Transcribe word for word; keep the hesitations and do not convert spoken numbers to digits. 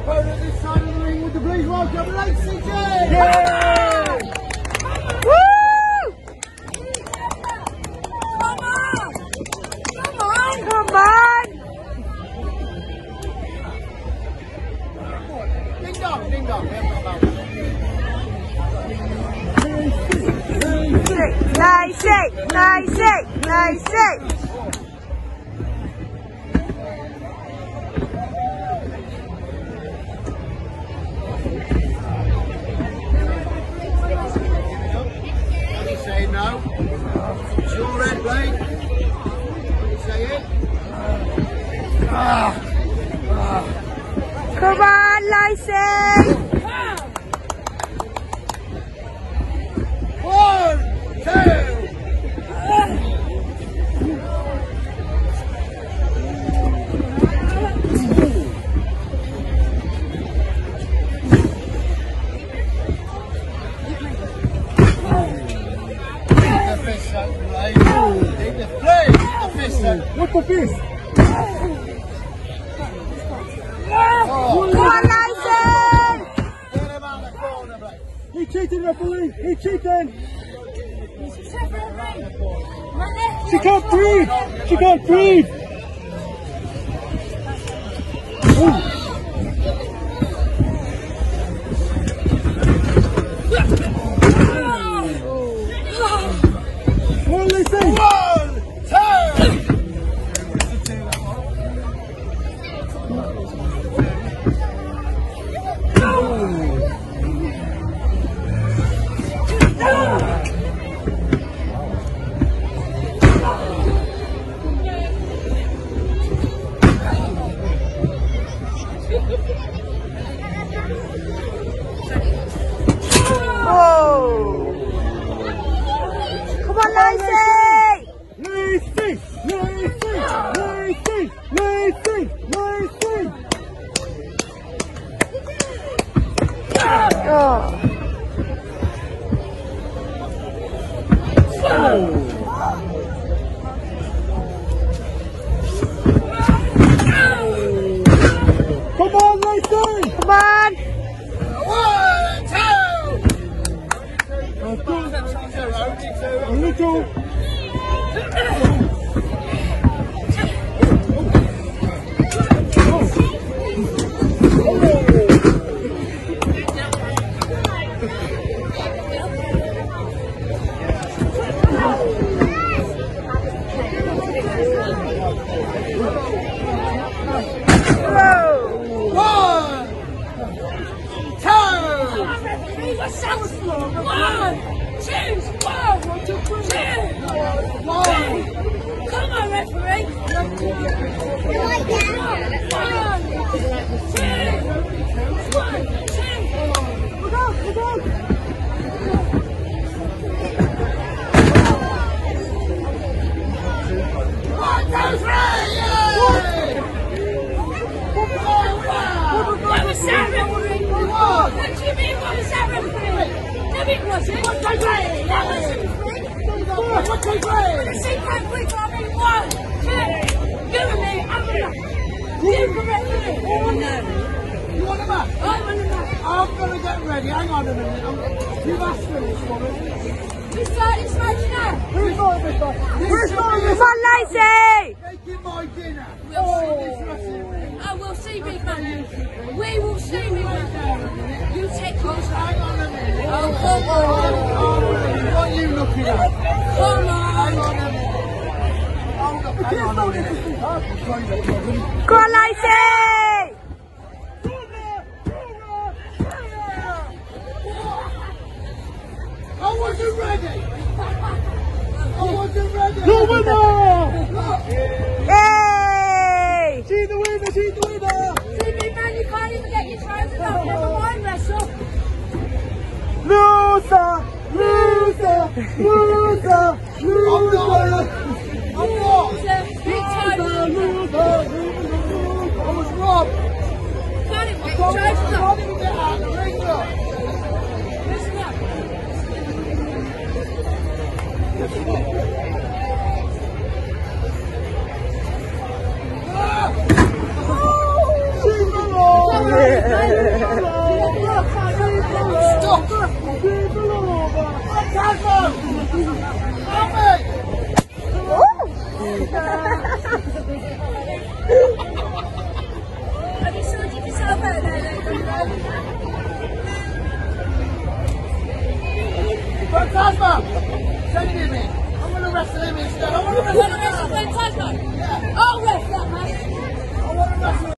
opponent this side of the ring, would you please welcome Lacey? Yeah! Woo! Come on! Come on! Come on! Ding dong, ding dong. Lacey! Lacey! Lacey! Say no. It's your red blade. Say it. Ah. Ah. Come on, Lacey! One, two. What the fist? Come on, Lacey! Get him out of the corner, mate. He cheated, referee! He cheated! She can't breathe! She can't breathe! Ooh. What are they saying? One, two. Come on, Lacey! Lacey! Lacey! Lacey! Lacey! Lacey! Oh. Come on, Lacey! Come on! One, two. A little. One, two, one, two, one. Come on, referee. One, two, one, two. Look out, look out. One, two, three! What was that, referee? What do you mean, what was that, referee? No, it wasn't. What do you mean? That wasn't free. What do you mean? The secret week, I mean, one, two. You and me, I'm gonna. You can referee. You want a match? I want a match. I'm gonna get ready. Hang on a minute. I'm, you've asked for this woman. You start this match now. Who's going this one? Who's going this Come on, Lacey! Making my dinner. We'll Oh, see. this wrestling ring. I will see, big man. We will see, big man. You take yours. Hang on a minute. Oh, come on. Oh, what are you looking at? Come Hang on. on a minute. Hold up. Hang on a minute. Go on, Lacey! I wasn't ready. I wasn't ready. The winner! Hey! She's the winner! She's the winner! See, big man, you can't even get your trousers off. Never mind, wrestle. Loser! Loser! Loser! Loser! I'm not. Big time loser. I was robbed. Can't even get I your trousers can't off. even get out of the ring, look. Listen up. She's the Lord. Have you sorted yourself out there, Fantasma! Send him in. I'm going to wrestle him instead. I want to wrestle him. Fantasma? Yeah. I'll wrestle that man. I want to wrestle him.